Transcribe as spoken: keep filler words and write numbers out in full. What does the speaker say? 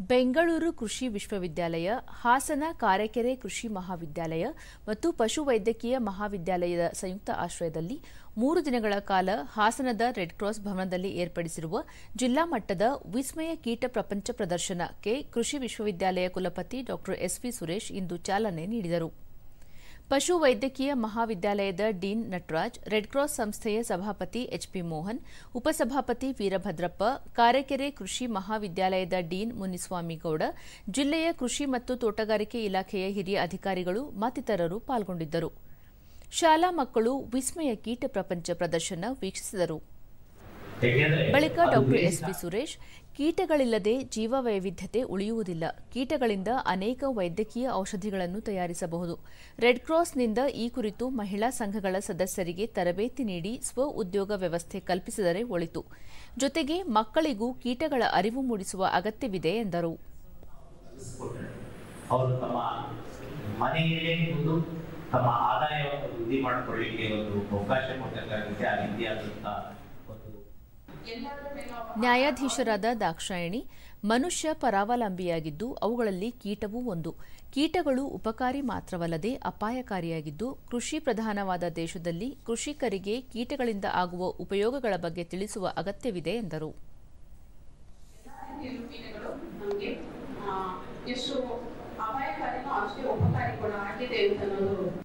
ಬೆಂಗಳೂರು ಕೃಷಿ ವಿಶ್ವವಿದ್ಯಾಲಯ, ಹಾಸನ ಕಾರೆಕೆರೆ ಕೃಷಿ ಮಹಾವಿದ್ಯಾಲಯ ಮತ್ತು ಪಶುವೈದ್ಯಕೀಯ ಮಹಾವಿದ್ಯಾಲಯದ ಸಂಯುಕ್ತ ಆಶ್ರಯದಲ್ಲಿ ಮೂರು ದಿನಗಳ ಕಾಲ ಹಾಸನದ ರೆಡ್ ಕ್ರಾಸ್ ಭವನದಲ್ಲಿ ಏರ್ಪಡಿಸಿರುವ ಜಿಲ್ಲಾ ಮಟ್ಟದ ವಿಸ್ಮಯ ಕೀಟ ಪ್ರಪಂಚ ಪ್ರದರ್ಶನಕ್ಕೆ ಕೃಷಿ ವಿಶ್ವವಿದ್ಯಾಲಯ ಕುಲಪತಿ ಡಾ ಎಸ್ವಿ ಸುರೇಶ್ ಇಂದು ಚಾಲನೆ ನೀಡಿದರು. ಪಶು ವೈದ್ಯಕೀಯ ಮಹಾವಿದ್ಯಾಲಯದ ಡೀನ್ ನಟರಾಜ್, ರೆಡ್ ಕ್ರಾಸ್ ಸಂಸ್ಥೆಯ ಸಭಾಪತಿ ಎಚ್ಪಿ ಮೋಹನ್, ಉಪಸಭಾಪತಿ ವೀರಭದ್ರಪ್ಪ, ಕಾರೆಕೆರೆ ಕೃಷಿ ಮಹಾವಿದ್ಯಾಲಯದ ಡೀನ್ ಮುನಿಸ್ವಾಮಿಗೌಡ, ಜಿಲ್ಲೆಯ ಕೃಷಿ ಮತ್ತು ತೋಟಗಾರಿಕೆ ಇಲಾಖೆಯ ಹಿರಿಯ ಅಧಿಕಾರಿಗಳು ಮತ್ತಿತರರು ಪಾಲ್ಗೊಂಡಿದ್ದರು. ಶಾಲಾ ಮಕ್ಕಳು ವಿಸ್ಮಯ ಕೀಟ ಪ್ರಪಂಚ ಪ್ರದರ್ಶನ ವೀಕ್ಷಿಸಿದರು. ಬಳಿಕ ಡಾ ಎಸ್ವಿ ಸುರೇಶ್, ಕೀಟಗಳಿಲ್ಲದೆ ಜೀವ ವೈವಿಧ್ಯತೆ ಉಳಿಯುವುದಿಲ್ಲ. ಕೀಟಗಳಿಂದ ಅನೇಕ ವೈದ್ಯಕೀಯ ಔಷಧಿಗಳನ್ನು ತಯಾರಿಸಬಹುದು. ರೆಡ್ ಕ್ರಾಸ್ನಿಂದ ಈ ಕುರಿತು ಮಹಿಳಾ ಸಂಘಗಳ ಸದಸ್ಯರಿಗೆ ತರಬೇತಿ ನೀಡಿ ಸ್ವ ಉದ್ಯೋಗ ವ್ಯವಸ್ಥೆ ಕಲ್ಪಿಸಿದರೆ ಒಳಿತು. ಜೊತೆಗೆ ಮಕ್ಕಳಿಗೂ ಕೀಟಗಳ ಅರಿವು ಮೂಡಿಸುವ ಅಗತ್ಯವಿದೆ ಎಂದರು. ತಮ್ಮ ಆದಾಯವನ್ನು ವೃದ್ಧಿ ಮಾಡಿಕೊಳ್ಳಲಿಕ್ಕೆ ಒಂದು ಅವಕಾಶ ಕೊಡಬೇಕಾಗುತ್ತೆ. ಆ ರೀತಿಯಾದಂತಹ ನ್ಯಾಯಾಧೀಶರಾದ ದಾಕ್ಷಾಯಣಿ, ಮನುಷ್ಯ ಪರಾವಲಂಬಿಯಾಗಿದ್ದು ಅವುಗಳಲ್ಲಿ ಕೀಟವೂ ಒಂದು. ಕೀಟಗಳು ಉಪಕಾರಿ ಮಾತ್ರವಲ್ಲದೆ ಅಪಾಯಕಾರಿಯಾಗಿದ್ದು, ಕೃಷಿ ಪ್ರಧಾನವಾದ ದೇಶದಲ್ಲಿ ಕೃಷಿಕರಿಗೆ ಕೀಟಗಳಿಂದ ಆಗುವ ಉಪಯೋಗಗಳ ಬಗ್ಗೆ ತಿಳಿಸುವ ಅಗತ್ಯವಿದೆ ಎಂದರು. ಅಪಾಯಕಾರಿನೂ ಅಷ್ಟೇ ಉಪಕಾರಿ ಕೂಡ ಆಗಿದೆ ಅಂತ